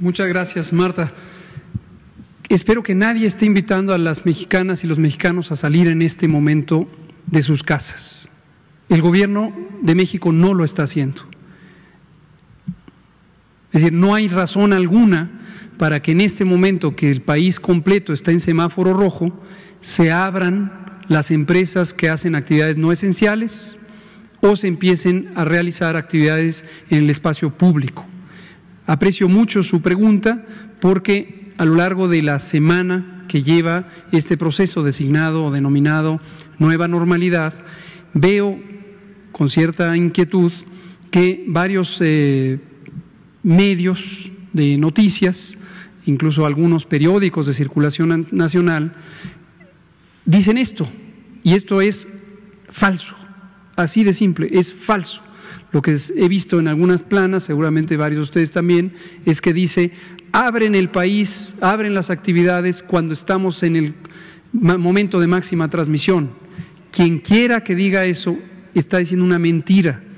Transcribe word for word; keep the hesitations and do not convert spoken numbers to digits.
Muchas gracias, Marta. Espero que nadie esté invitando a las mexicanas y los mexicanos a salir en este momento de sus casas. El gobierno de México no lo está haciendo. Es decir, no hay razón alguna para que en este momento que el país completo está en semáforo rojo, se abran las empresas que hacen actividades no esenciales o se empiecen a realizar actividades en el espacio público. Aprecio mucho su pregunta porque a lo largo de la semana que lleva este proceso designado o denominado nueva normalidad, veo con cierta inquietud que varios eh, medios de noticias, incluso algunos periódicos de circulación nacional, dicen esto, y esto es falso, así de simple, es falso. Lo que he visto en algunas planas, seguramente varios de ustedes también, es que dice, abren el país, abren las actividades cuando estamos en el momento de máxima transmisión. Quien quiera que diga eso está diciendo una mentira.